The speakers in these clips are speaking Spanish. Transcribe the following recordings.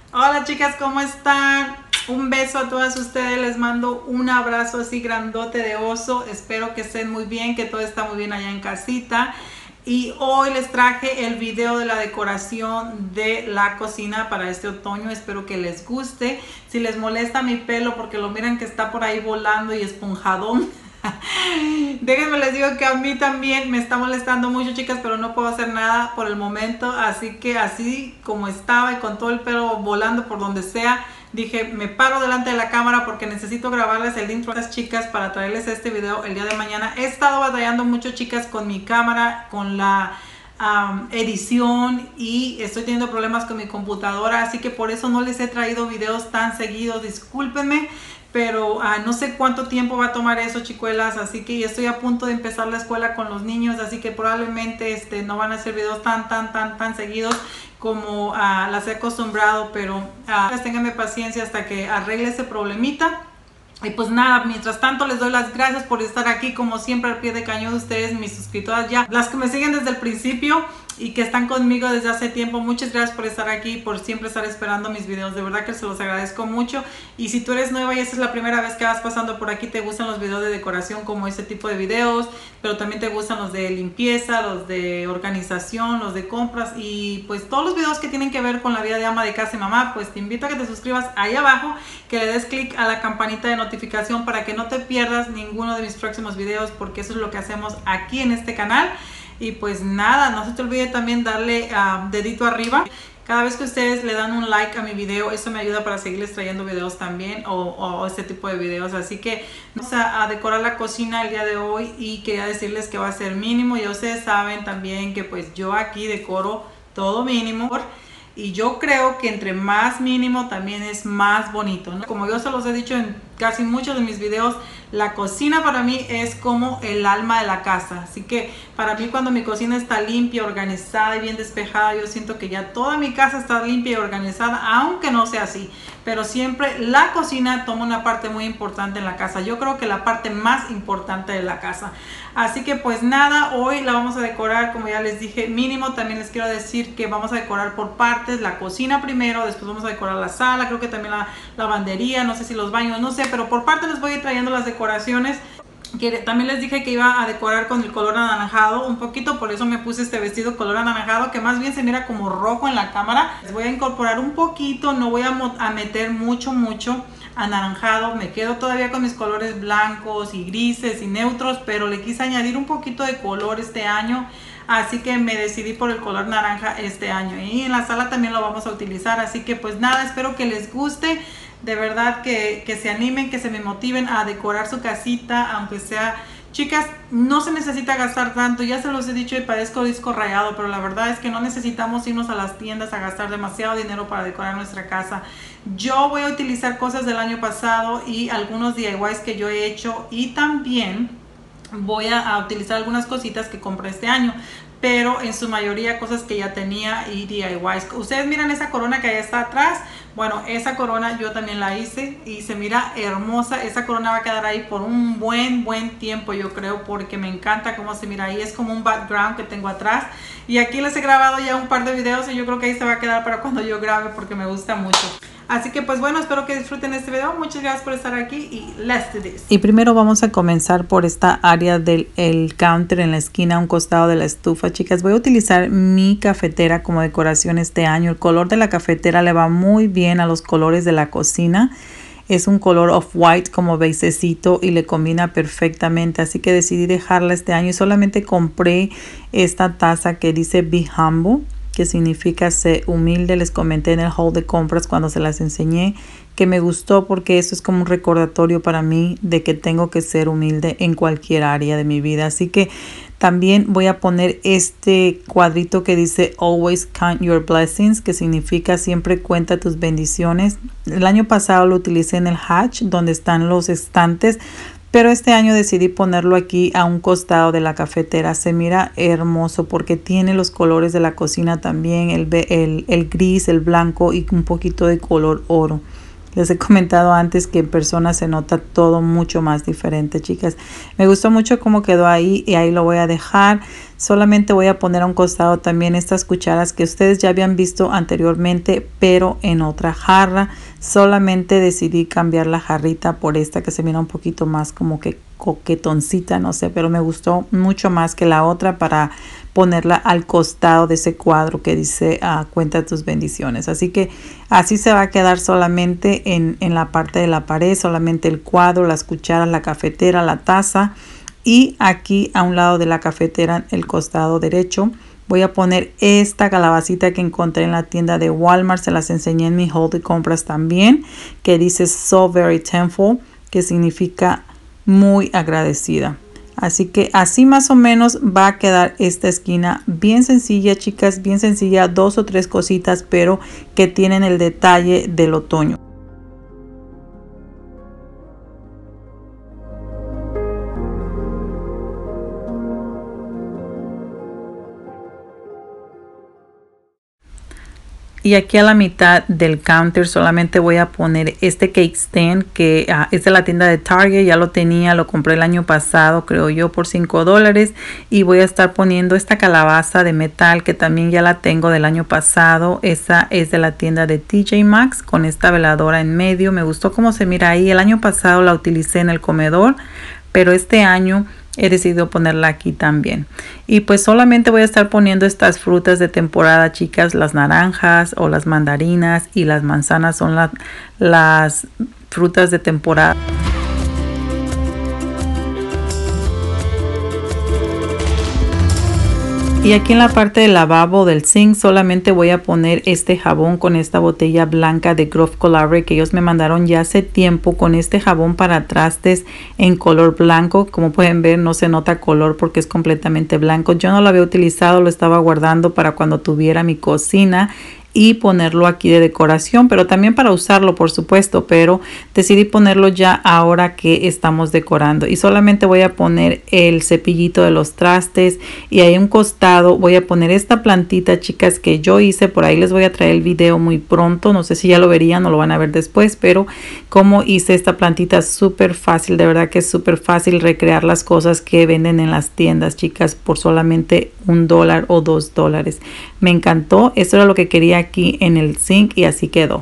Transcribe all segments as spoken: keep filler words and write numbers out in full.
Hola chicas, ¿cómo están? Un beso a todas ustedes, les mando un abrazo así grandote de oso. Espero que estén muy bien, que todo está muy bien allá en casita. Y hoy les traje el video de la decoración de la cocina para este otoño. Espero que les guste. Si les molesta mi pelo porque lo miran que está por ahí volando y esponjadón, déjenme les digo que a mí también me está molestando mucho, chicas, pero no puedo hacer nada por el momento. Así que así como estaba y con todo el pelo volando por donde sea, dije, me paro delante de la cámara porque necesito grabarles el intro a las chicas para traerles este video el día de mañana. He estado batallando mucho, chicas, con mi cámara, con la um, edición, y estoy teniendo problemas con mi computadora, así que por eso no les he traído videos tan seguidos. Discúlpenme, pero uh, no sé cuánto tiempo va a tomar eso, chicuelas, así que estoy a punto de empezar la escuela con los niños, así que probablemente este, no van a ser videos tan, tan, tan, tan seguidos como uh, las he acostumbrado, pero uh, ténganme paciencia hasta que arregle ese problemita. Y pues nada, mientras tanto les doy las gracias por estar aquí como siempre al pie de cañón de ustedes, mis suscriptoras ya, las que me siguen desde el principio y que están conmigo desde hace tiempo. Muchas gracias por estar aquí, por siempre estar esperando mis videos, de verdad que se los agradezco mucho. Y si tú eres nueva y esta es la primera vez que vas pasando por aquí, te gustan los videos de decoración como este tipo de videos, pero también te gustan los de limpieza, los de organización, los de compras y pues todos los videos que tienen que ver con la vida de ama de casa y mamá, pues te invito a que te suscribas ahí abajo, que le des clic a la campanita de notificación para que no te pierdas ninguno de mis próximos videos, porque eso es lo que hacemos aquí en este canal. Y pues nada, no se te olvide también darle uh, dedito arriba cada vez que ustedes le dan un like a mi video. Eso me ayuda para seguirles trayendo videos también, o, o este tipo de videos. Así que vamos a, a decorar la cocina el día de hoy, y quería decirles que va a ser mínimo. Ya ustedes saben también que pues yo aquí decoro todo mínimo, y yo creo que entre más mínimo también es más bonito, ¿no? Como yo se los he dicho en casi muchos de mis videos, la cocina para mí es como el alma de la casa. Así que para mí, cuando mi cocina está limpia, organizada y bien despejada, yo siento que ya toda mi casa está limpia y organizada, aunque no sea así. Pero siempre la cocina toma una parte muy importante en la casa. Yo creo que la parte más importante de la casa. Así que pues nada, hoy la vamos a decorar, como ya les dije, mínimo. También les quiero decir que vamos a decorar por partes. La cocina primero, después vamos a decorar la sala, creo que también la lavandería, no sé si los baños, no sé, pero por partes les voy a ir trayendo las decoraciones. Que también les dije que iba a decorar con el color anaranjado un poquito, por eso me puse este vestido color anaranjado, que más bien se mira como rojo en la cámara. Les voy a incorporar un poquito, no voy a, a meter mucho, mucho anaranjado. Me quedo todavía con mis colores blancos y grises y neutros, pero le quise añadir un poquito de color este año. Así que me decidí por el color naranja este año, y en la sala también lo vamos a utilizar. Así que pues nada, espero que les guste. De verdad que, que se animen, que se me motiven a decorar su casita, aunque sea, chicas, no se necesita gastar tanto. Ya se los he dicho y parezco disco rayado, pero la verdad es que no necesitamos irnos a las tiendas a gastar demasiado dinero para decorar nuestra casa. Yo voy a utilizar cosas del año pasado y algunos D I Ys que yo he hecho, y también voy a, a utilizar algunas cositas que compré este año, pero en su mayoría cosas que ya tenía y D I Ys. Ustedes miran esa corona que allá está atrás. Bueno, esa corona yo también la hice y se mira hermosa. Esa corona va a quedar ahí por un buen, buen tiempo, yo creo, porque me encanta cómo se mira ahí. Es como un background que tengo atrás. Y aquí les he grabado ya un par de videos y yo creo que ahí se va a quedar para cuando yo grabe, porque me gusta mucho. Así que pues bueno, espero que disfruten este video. Muchas gracias por estar aquí y let's do this. Y primero vamos a comenzar por esta área del el counter en la esquina, a un costado de la estufa. Chicas, voy a utilizar mi cafetera como decoración este año. El color de la cafetera le va muy bien a los colores de la cocina. Es un color off-white como beisecito y le combina perfectamente. Así que decidí dejarla este año y solamente compré esta taza que dice Be Humble, que significa ser humilde. Les comenté en el haul de compras cuando se las enseñé que me gustó, porque eso es como un recordatorio para mí de que tengo que ser humilde en cualquier área de mi vida. Así que también voy a poner este cuadrito que dice Always Count Your Blessings, que significa siempre cuenta tus bendiciones. El año pasado lo utilicé en el hatch donde están los estantes, pero este año decidí ponerlo aquí a un costado de la cafetera. Se mira hermoso porque tiene los colores de la cocina también, el, el, el gris, el blanco y un poquito de color oro. Les he comentado antes que en persona se nota todo mucho más diferente, chicas. Me gustó mucho cómo quedó ahí y ahí lo voy a dejar. Solamente voy a poner a un costado también estas cucharas que ustedes ya habían visto anteriormente, pero en otra jarra. Solamente decidí cambiar la jarrita por esta que se mira un poquito más como que coquetoncita, no sé, pero me gustó mucho más que la otra para ponerla al costado de ese cuadro que dice uh, cuenta tus bendiciones. Así que así se va a quedar solamente en, en la parte de la pared, solamente el cuadro, las cucharas, la cafetera, la taza. Y aquí a un lado de la cafetera, el costado derecho, voy a poner esta calabacita que encontré en la tienda de Walmart. Se las enseñé en mi haul de compras también, que dice So Very Thankful, que significa muy agradecida. Así que así más o menos va a quedar esta esquina bien sencilla, chicas, bien sencilla, dos o tres cositas, pero que tienen el detalle del otoño. Y aquí a la mitad del counter solamente voy a poner este cake stand que uh, es de la tienda de Target. Ya lo tenía, lo compré el año pasado, creo yo, por cinco dólares. Y voy a estar poniendo esta calabaza de metal que también ya la tengo del año pasado. Esa es de la tienda de T J Maxx con esta veladora en medio. Me gustó cómo se mira ahí. El año pasado la utilicé en el comedor, pero este año he decidido ponerla aquí también. Y pues solamente voy a estar poniendo estas frutas de temporada, chicas. Las naranjas o las mandarinas y las manzanas son la, las frutas de temporada. Y aquí en la parte del lavabo del zinc solamente voy a poner este jabón con esta botella blanca de Grove Collaborate que ellos me mandaron ya hace tiempo, con este jabón para trastes en color blanco. Como pueden ver, no se nota color porque es completamente blanco. Yo no lo había utilizado, lo estaba guardando para cuando tuviera mi cocina y ponerlo aquí de decoración, pero también para usarlo, por supuesto, pero decidí ponerlo ya ahora que estamos decorando. Y solamente voy a poner el cepillito de los trastes, y ahí a un costado voy a poner esta plantita, chicas, que yo hice. Por ahí les voy a traer el video muy pronto, no sé si ya lo verían o lo van a ver después, pero como hice esta plantita, súper fácil, de verdad que es súper fácil recrear las cosas que venden en las tiendas, chicas, por solamente un dólar o dos dólares. Me encantó, esto era lo que quería aquí en el zinc y así quedó.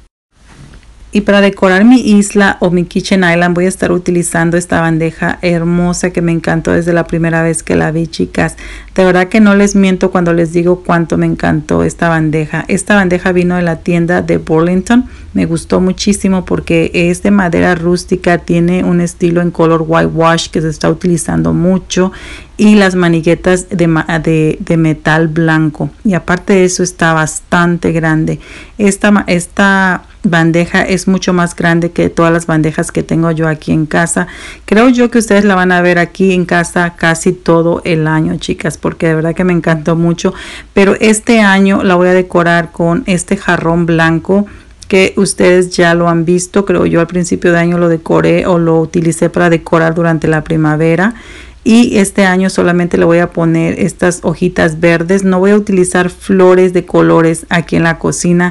Y para decorar mi isla o mi kitchen island voy a estar utilizando esta bandeja hermosa que me encantó desde la primera vez que la vi, chicas. De verdad que no les miento cuando les digo cuánto me encantó esta bandeja. Esta bandeja vino de la tienda de Burlington. Me gustó muchísimo porque es de madera rústica, tiene un estilo en color whitewash que se está utilizando mucho, y las maniguetas de, de, de metal blanco. Y aparte de eso está bastante grande. Esta, esta bandeja es mucho más grande que todas las bandejas que tengo yo aquí en casa. Creo yo que ustedes la van a ver aquí en casa casi todo el año, chicas, porque de verdad que me encantó mucho. Pero este año la voy a decorar con este jarrón blanco que ustedes ya lo han visto. Creo yo al principio de año lo decoré o lo utilicé para decorar durante la primavera. Y este año solamente le voy a poner estas hojitas verdes. No voy a utilizar flores de colores aquí en la cocina.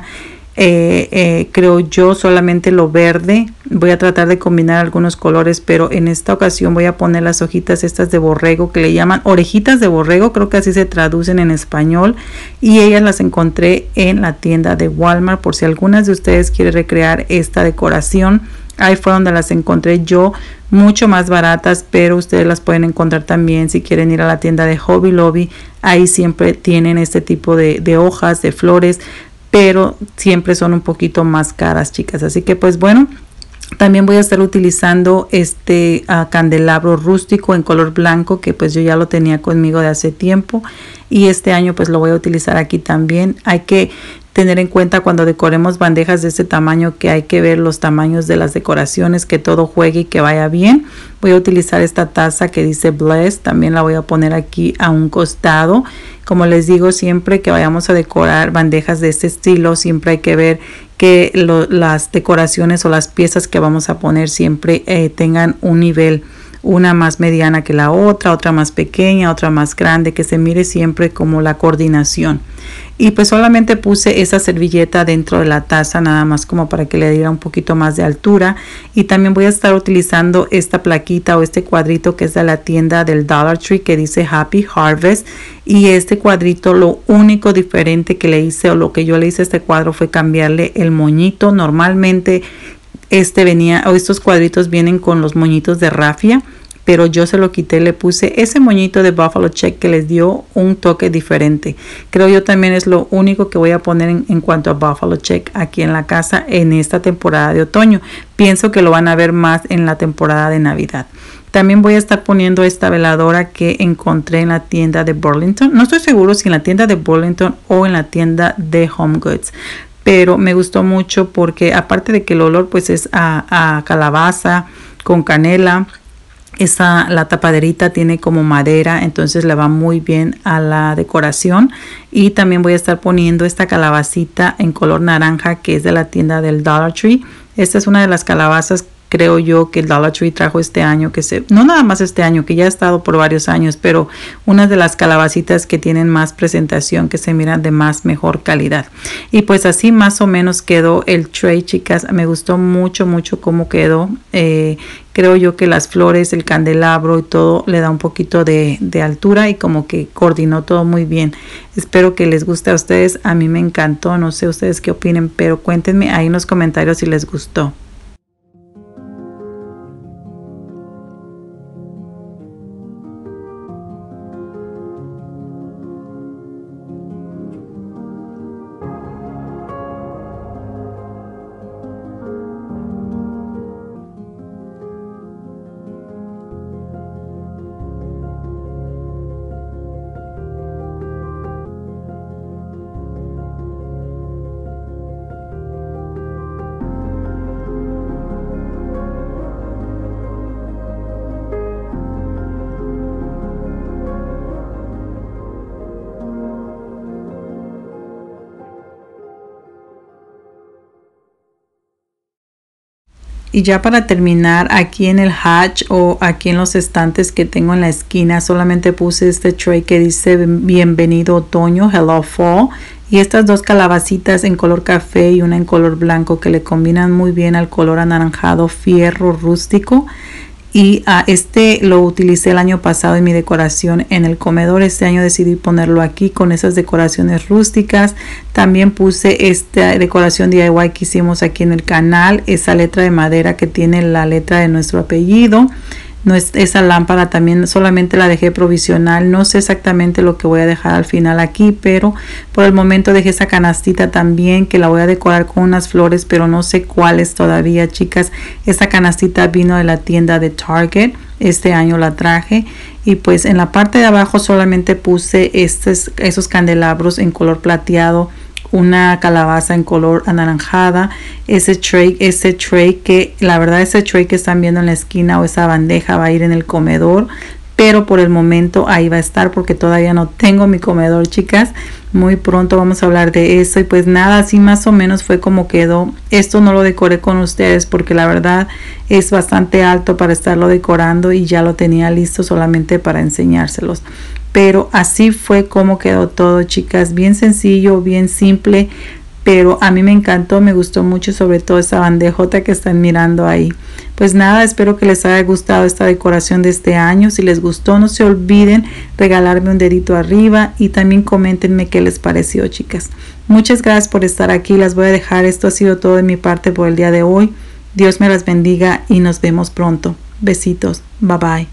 Eh, eh, creo yo solamente lo verde. Voy a tratar de combinar algunos colores, pero en esta ocasión voy a poner las hojitas estas de borrego, que le llaman orejitas de borrego, creo que así se traducen en español, y ellas las encontré en la tienda de Walmart. Por si algunas de ustedes quieren recrear esta decoración, ahí fue donde las encontré yo, mucho más baratas, pero ustedes las pueden encontrar también si quieren ir a la tienda de Hobby Lobby. Ahí siempre tienen este tipo de, de hojas, de flores, pero siempre son un poquito más caras, chicas. Así que pues bueno, también voy a estar utilizando este uh, candelabro rústico en color blanco, que pues yo ya lo tenía conmigo de hace tiempo, y este año pues lo voy a utilizar aquí también. Hay que tener en cuenta cuando decoremos bandejas de este tamaño que hay que ver los tamaños de las decoraciones, que todo juegue y que vaya bien. Voy a utilizar esta taza que dice Bless, también la voy a poner aquí a un costado. Como les digo, siempre que vayamos a decorar bandejas de este estilo, siempre hay que ver que lo, las decoraciones o las piezas que vamos a poner siempre eh, tengan un nivel una más mediana que la otra, otra más pequeña, otra más grande, que se mire siempre como la coordinación. Y pues solamente puse esa servilleta dentro de la taza, nada más como para que le diera un poquito más de altura. Y también voy a estar utilizando esta plaquita o este cuadrito que es de la tienda del Dollar Tree, que dice Happy Harvest. Y este cuadrito, lo único diferente que le hice, o lo que yo le hice a este cuadro, fue cambiarle el moñito. Normalmente este venía, o estos cuadritos vienen con los moñitos de rafia, pero yo se lo quité, le puse ese moñito de Buffalo Check que les dio un toque diferente. Creo yo también es lo único que voy a poner en, en cuanto a Buffalo Check aquí en la casa en esta temporada de otoño. Pienso que lo van a ver más en la temporada de Navidad. También voy a estar poniendo esta veladora que encontré en la tienda de Burlington. No estoy seguro si en la tienda de Burlington o en la tienda de Home Goods, pero me gustó mucho porque aparte de que el olor pues es a, a calabaza con canela, esa, la tapaderita tiene como madera, entonces le va muy bien a la decoración. Y también voy a estar poniendo esta calabacita en color naranja que es de la tienda del Dollar Tree. Esta es una de las calabazas, creo yo, que el Dollar Tree trajo este año, que se, no nada más este año, que ya ha estado por varios años, pero una de las calabacitas que tienen más presentación, que se miran de más mejor calidad. Y pues así más o menos quedó el tray, chicas. Me gustó mucho, mucho cómo quedó. Eh, creo yo que las flores, el candelabro y todo le da un poquito de, de altura y como que coordinó todo muy bien. Espero que les guste a ustedes. A mí me encantó. No sé ustedes qué opinen, pero cuéntenme ahí en los comentarios si les gustó. Y ya para terminar, aquí en el hatch o aquí en los estantes que tengo en la esquina, solamente puse este tray que dice bienvenido otoño, hello fall. Y estas dos calabacitas en color café y una en color blanco que le combinan muy bien al color anaranjado fierro rústico. Y uh, este lo utilicé el año pasado en mi decoración en el comedor. Este año decidí ponerlo aquí con esas decoraciones rústicas. También puse esta decoración D I Y que hicimos aquí en el canal. Esa letra de madera que tiene la letra de nuestro apellido. No es, esa lámpara también solamente la dejé provisional. No sé exactamente lo que voy a dejar al final aquí, pero por el momento dejé esa canastita también que la voy a decorar con unas flores, pero no sé cuáles todavía, chicas. Esta canastita vino de la tienda de Target. Este año la traje. Y pues en la parte de abajo solamente puse estos, esos candelabros en color plateado, una calabaza en color anaranjada, ese tray, ese tray que la verdad ese tray que están viendo en la esquina o esa bandeja va a ir en el comedor, pero por el momento ahí va a estar porque todavía no tengo mi comedor, chicas. Muy pronto vamos a hablar de eso. Y pues nada, así más o menos fue como quedó. Esto no lo decoré con ustedes porque la verdad es bastante alto para estarlo decorando y ya lo tenía listo solamente para enseñárselos. Pero así fue como quedó todo, chicas. Bien sencillo, bien simple, pero a mí me encantó, me gustó mucho, sobre todo esa bandejota que están mirando ahí. Pues nada, espero que les haya gustado esta decoración de este año. Si les gustó, no se olviden regalarme un dedito arriba y también coméntenme qué les pareció, chicas. Muchas gracias por estar aquí. Las voy a dejar. Esto ha sido todo de mi parte por el día de hoy. Dios me las bendiga y nos vemos pronto. Besitos. Bye bye.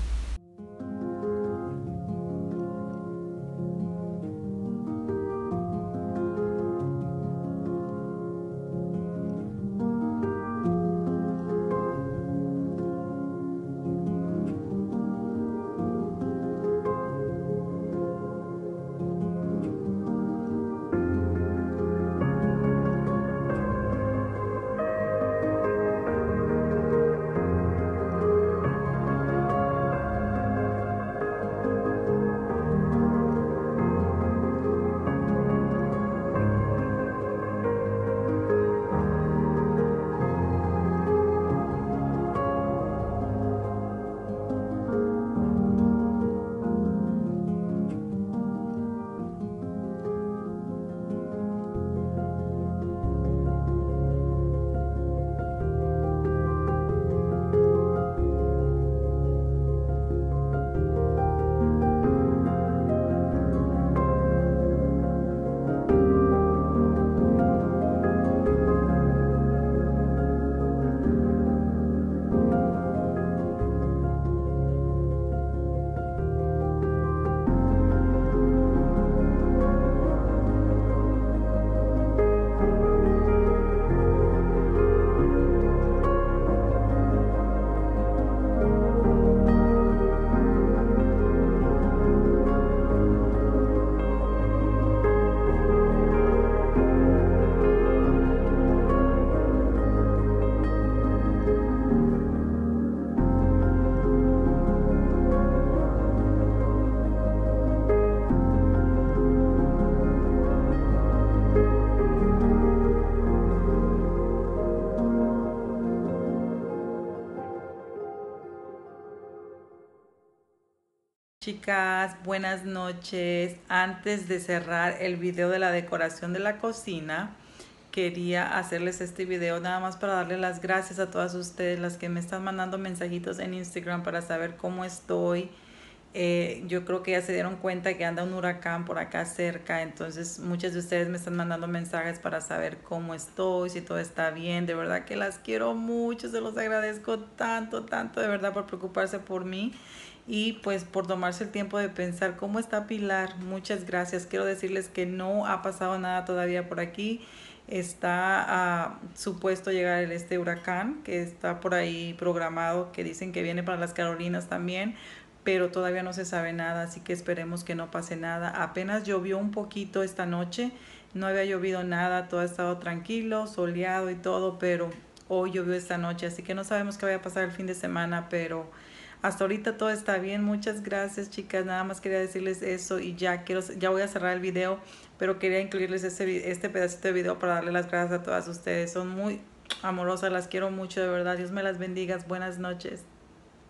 chicas, buenas noches. Antes de cerrar el video de la decoración de la cocina, quería hacerles este video nada más para darle las gracias a todas ustedes, las que me están mandando mensajitos en Instagram para saber cómo estoy. Eh, yo creo que ya se dieron cuenta que anda un huracán por acá cerca, entonces muchas de ustedes me están mandando mensajes para saber cómo estoy, si todo está bien. De verdad que las quiero mucho, se los agradezco tanto, tanto de verdad por preocuparse por mí y pues por tomarse el tiempo de pensar cómo está Pilar. Muchas gracias. Quiero decirles que no ha pasado nada todavía por aquí. Está uh, supuesto llegar el, este huracán que está por ahí programado, que dicen que viene para las Carolinas también, pero todavía no se sabe nada, así que esperemos que no pase nada. Apenas llovió un poquito esta noche, no había llovido nada, todo ha estado tranquilo, soleado y todo, pero hoy llovió esta noche, así que no sabemos qué vaya a pasar el fin de semana, pero hasta ahorita todo está bien. Muchas gracias, chicas, nada más quería decirles eso y ya quiero, ya voy a cerrar el video, pero quería incluirles este, este pedacito de video para darle las gracias a todas ustedes. Son muy amorosas, las quiero mucho, de verdad. Dios me las bendiga, buenas noches.